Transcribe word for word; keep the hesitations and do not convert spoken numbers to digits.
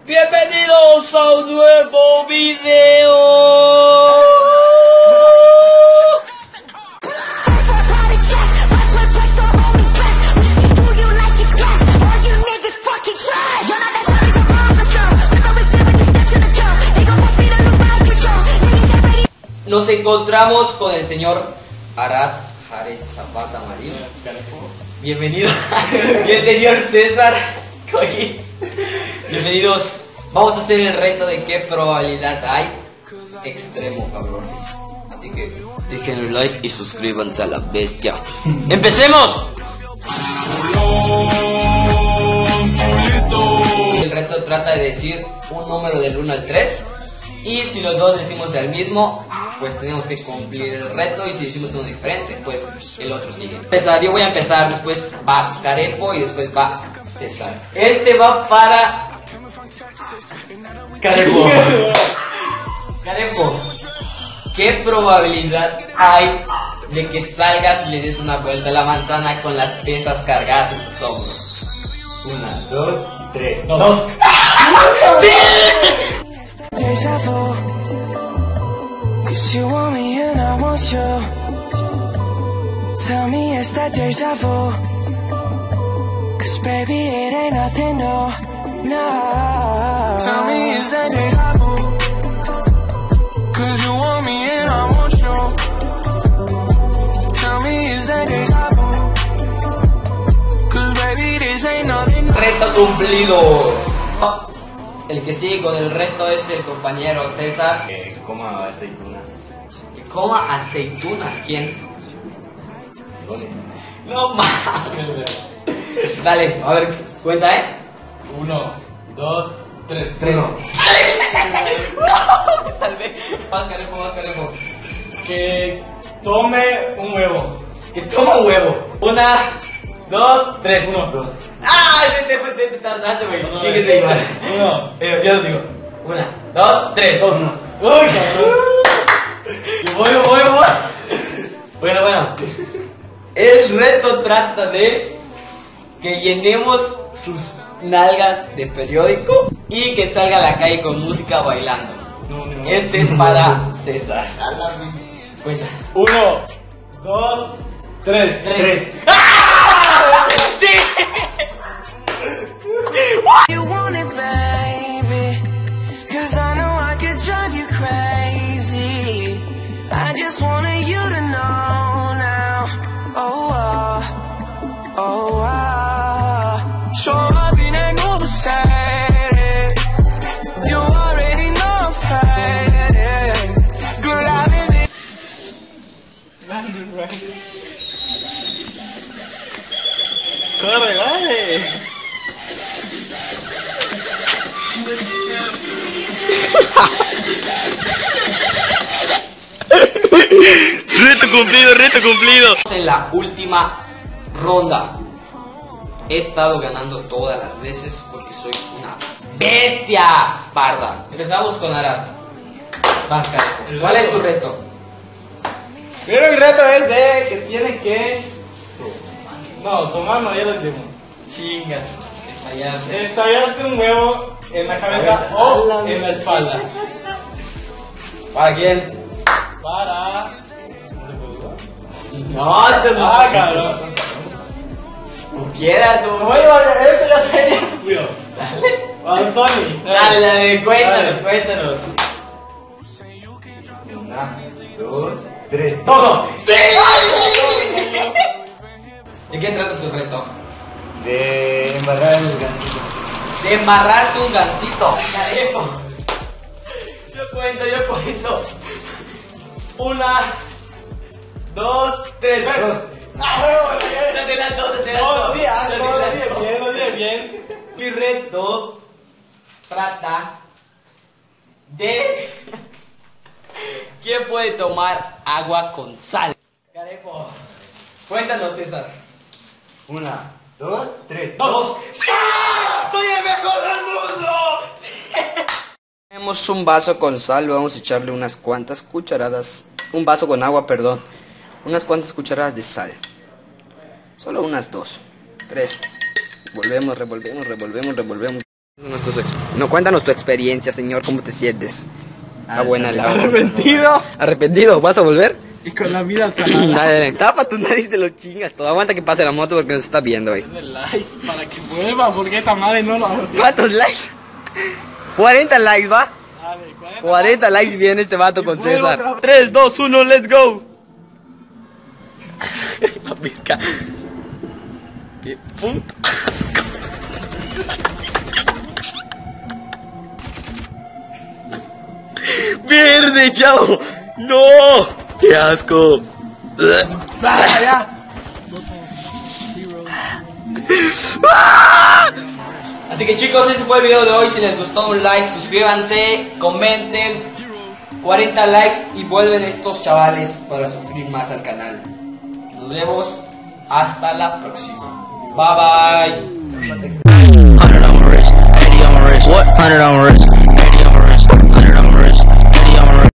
Bienvenidos a un nuevo video. Nos encontramos con el señor Arad Jared Zapata Marín. Bienvenido. Y el señor César Coy. Bienvenidos. Vamos a hacer el reto de qué probabilidad hay. Extremo, cabrones. Así que dejen el like y suscríbanse a la bestia. ¡Empecemos! El reto trata de decir un número del uno al tres. Y si los dos decimos el mismo, pues tenemos que cumplir el reto. Y si decimos uno diferente, pues el otro sigue. Empezar, yo voy a empezar, después va Carepo y después va César. Este va para Carepo. Carepo, ¿qué probabilidad hay de que salgas y le des una vuelta a la manzana con las pesas cargadas en tus hombros? Una, dos, tres. Dos. Dos. ¡Sí! Deja vu, cause you want me and I want you. Tell me it's that deja vu, cause baby it ain't nothing new, no. Tell me it's that deja vu, cause you want me and I want you. Tell me it's that deja vu, cause baby this ain't nothing new. Reto cumplido. El que sigue con el reto es el compañero César. Que coma aceitunas. Que coma aceitunas. ¿Quién? ¿Dónde? No mames. Dale, a ver, cuenta, ¿eh? Uno, dos, tres. Tres. Uno. Me salvé. Más Carepo, más Carepo. Que tome un huevo. Que toma un huevo. Una, dos, tres. Uno, Dos. ¡Ah! Te, te, te, te tardaste, güey. No, ¿Quién no, es el igual? Uno. Eh, yo lo digo. Una, dos, tres. Dos, uno. Uy, cabrón. Voy, voy, voy. Bueno, bueno. El reto trata de que llenemos sus nalgas de periódico y que salga a la calle con música bailando. No, no, no. Este es para César. Cuenta. Uno, dos, tres. Tres. ¡Ah! ¡Sí! You want it, baby, cause I know I could drive you crazy. I just wanted you to know now. Oh, uh, oh, uh. Show up in a new Mercedes. You already know I'm faded. Girl, I've been Corre, vale. Reto cumplido, reto cumplido. En la última ronda. He estado ganando todas las veces porque soy una bestia parda. Empezamos con Arad. Vas, Carepo. ¿Cuál es tu reto? Pero el reto es de que tiene que. No, tomar no, ya lo dijimos. Chingas. Estallarte. Estallarte un huevo en la cabeza o en la espalda. ¿Para quién? Para. No, esto no. Ah, cabrón. Como quieras, tú. Bueno, esto ya sería tuyo. Dale. Antonio. Dale, dale, cuéntanos, cuéntanos. Una, dos, tres. Todo. ¡Sí! ¿De qué trata tu reto? De embarrar el ganchito. De embarrarse un gancito. Carepo. Yo cuento, yo cuento. Una, dos, tres. Dos. ¡Ah, huevo! Se te adelantó, se te adelantó. Todo bien, Se te todo adelantó. bien, todo bien. Mi reto trata de quién puede tomar agua con sal. Carepo, cuéntanos, César. Una, dos, tres. Dos. ¡Sí! ¡Soy el mejor del mundo! ¡Sí! Tenemos un vaso con sal, vamos a echarle unas cuantas cucharadas. Un vaso con agua, perdón. Unas cuantas cucharadas de sal. Solo unas dos, tres. Volvemos, revolvemos, revolvemos, revolvemos. Nuestros ex- no, cuéntanos tu experiencia, señor, ¿cómo te sientes? Está buena la Arrepentido ¿Arrepentido? ¿Vas a volver? y con la vida Dale, salada. dale. Tapa tu nariz, te lo chingas todo. Aguanta que pase la moto porque nos está viendo, güey. Denle likes para que vuelva, porque esta madre no lo hago. ¿Cuántos likes? cuarenta likes, ¿va? Dale, cuarenta. cuarenta likes viene este vato con vuelvo César. otra vez. tres, dos, uno, let's go. La pica. Qué puto asco. Verde, chavo. No. Qué asco. Vaya, ya. Así que chicos, ese fue el video de hoy. Si les gustó, un like, suscríbanse, comenten. cuarenta likes y vuelven estos chavales para sufrir más al canal. Nos vemos hasta la próxima. Bye bye. Hundred on my wrist, eighty on my wrist. What? Hundred on my wrist.